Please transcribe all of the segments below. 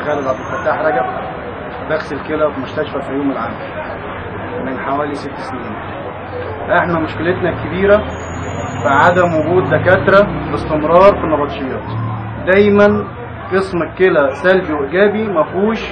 خالد عبد الفتاح رجب، بغسل كلى في مستشفى الفيوم العام من حوالي 6 سنين. احنا مشكلتنا الكبيرة في عدم وجود دكاترة باستمرار في النبطشيات. دايما قسم الكلى سلبي وايجابي، ما فيهوش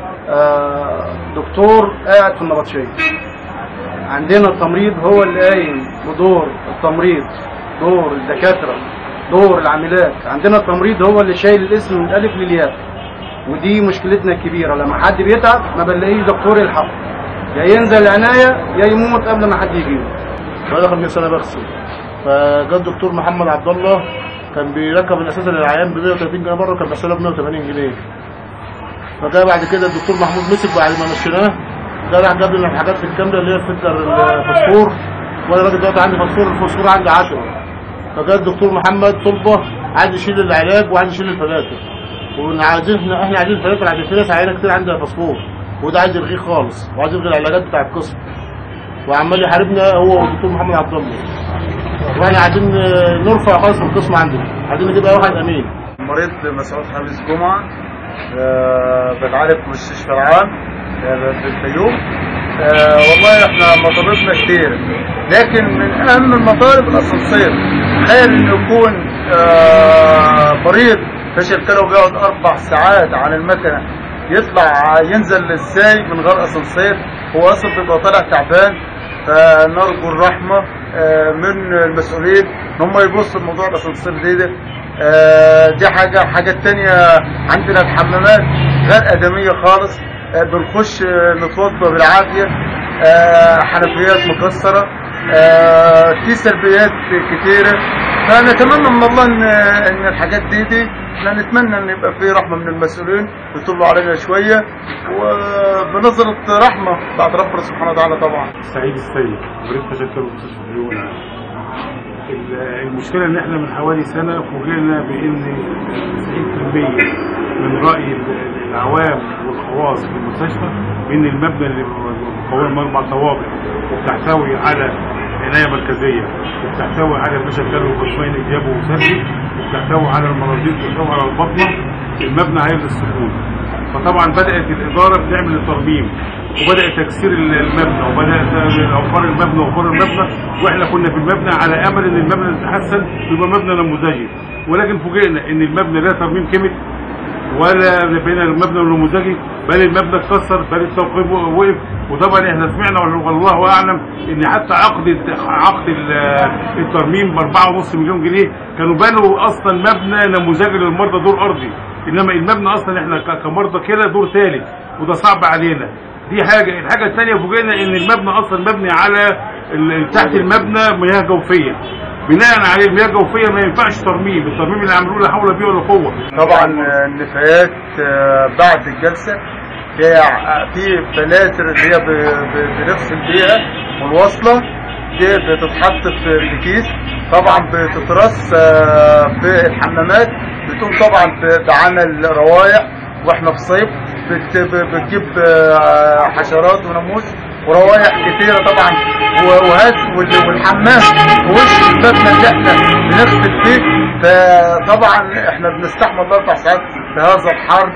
دكتور قاعد في النبطشية. عندنا التمريض هو اللي قايم بدور التمريض، دور الدكاترة، دور العاملات. عندنا التمريض هو اللي شايل الاسم من الالف للياء، ودي مشكلتنا الكبيرة. لما حد بيتعب ما بنلاقيش دكتور يلحقه، يا ينزل العناية يا يموت قبل ما حد يجيله. بقالي 50 سنة بغسل، فجاء الدكتور محمد عبد الله كان بيركب الاساس للعيان ب 130 جنيه بره، كان بيحسبها ب 180 جنيه. فجاء بعد كده الدكتور محمود مسك بعد ما مشيناه، ده راح جاب لنا الحاجات الكامله اللي هي الفلتر الفوسفور، وانا راجل دلوقتي عندي الفوسفور عندي 10. فجاء الدكتور محمد طلبه عايز يشيل العلاج وعايز يشيل الفلاتر، احنا عايزين الفلاتر عشان في ناس عيانه كتير عندها فوسفور، وده عايز يلغيه خالص وعايز يلغي العلاجات بتاع القسم، وعمال يحاربنا هو والدكتور محمد عبد الله. واحنا عايزين نرفع خالص من القسم عندنا، عايزين نجيب واحد امين. مريض مسعود خميس جمعه، بتعالج في مستشفى العام في الفيوم. والله احنا مطالبنا كتير، لكن من اهم المطالب الاسانسير. تخيل انه يكون مريض فشل كلوي بيقعد 4 ساعات على المكنه، يطلع ينزل ازاي من غير اسانسير؟ هو اصلا بيبقى طالع تعبان. فنرجو الرحمه من المسؤولين ان هم يبصوا لموضوع الاسانسير دي حاجه تانية. عندنا الحمامات غير ادميه خالص، بنخش نتوضى بالعافيه، حنفيات مكسره، في سلبيات كتيره. فنتمنى من الله ان الحاجات دي احنا نتمنى ان يبقى في رحمه من المسؤولين يطلوا علينا شويه، وبنظره رحمه بعد ربنا سبحانه وتعالى. طبعا سعيد السيد، مريض فشل كلوي في مستشفى الفيوم العام. المشكله ان احنا من حوالي سنه فوجئنا بان 90% من راي العوام والخواص في المستشفى بان المبنى اللي مكون من 4 طوابق وبتحتوي على عنايه مركزيه، وبتحتوي على فشل كلوي قسمين ايجابي وسلبي، وبتحتوي على المناظير، وبتحتوي على البطنه، المبنى هيبقى السكون. فطبعا بدات الاداره بتعمل الترميم، وبدأ تكسير المبنى، وبدأ أوفار المبنى وأوفار المبنى، وإحنا كنا في المبنى على أمل إن المبنى يتحسن يبقى مبنى نموذجي، ولكن فوجئنا إن المبنى لا ترميم كيميك ولا بين المبنى النموذجي، بل المبنى اتكسر، بل التوقيف وقف. وطبعا إحنا سمعنا والله أعلم إن حتى عقد الترميم ب 4.5 مليون جنيه كانوا بنوا أصلا مبنى نموذجي للمرضى دور أرضي، إنما المبنى أصلا إحنا كمرضى كده دور ثالث، وده صعب علينا. دي الحاجة الثانية فوجئنا ان المبنى اصلا مبني على تحت المبنى مياه جوفية، بناء عليه المياه الجوفية ما ينفعش ترميم، الترميم اللي عملوه لا حول به ولا قوة. طبعا النفايات بعد الجلسة في فلاتر اللي هي بنفصل بيها والوصلة دي بتتحط في كيس، طبعا بتترص في الحمامات، بتقوم طبعا بعمل روايح، واحنا في صيف بتجيب حشرات وناموس وروايح كتيره طبعا، والحمام في وش المبنى اللي احنا بنغسل فيه. فطبعا احنا بنستحمل 4 ساعات في هذا الحر.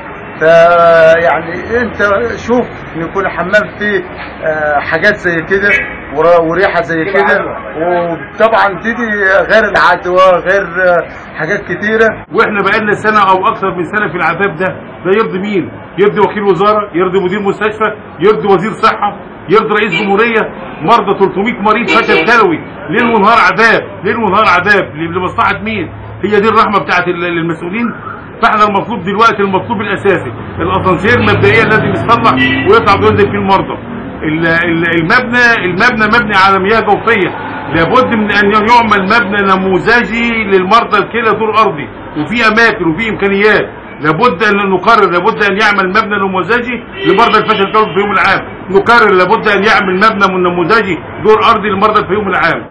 يعني انت شوف ان يكون الحمام فيه حاجات زي كده وريحه زي كده، وطبعا دي غير العدوى، غير حاجات كتيره. واحنا بقالنا سنه او اكثر من سنه في العذاب ده يرضي مين؟ يرضي وكيل وزاره، يرضي مدير مستشفى، يرضي وزير صحه، يرضي رئيس جمهوريه؟ مرضى 300 مريض فشل كلوي ليل ونهار عذاب، ليل ونهار عذاب، لمصلحه مين؟ هي دي الرحمه بتاعت المسؤولين؟ فاحنا المطلوب دلوقتي، المطلوب الاساسي الاسانسير مبدئيا لازم يصلح ويطلع وينزل فيه المرضى. المبنى مبني على مياه جوفيه، لابد من ان يعمل مبنى نموذجي للمرضى الكلى دور ارضي، وفي اماكن وفي امكانيات. لابد ان نقرر، لابد ان يعمل مبنى نموذجي لمرضى الفشل الكلوي في الفيوم العام. نقرر لابد ان يعمل مبنى نموذجي دور ارضي لمرضى الفيوم العام.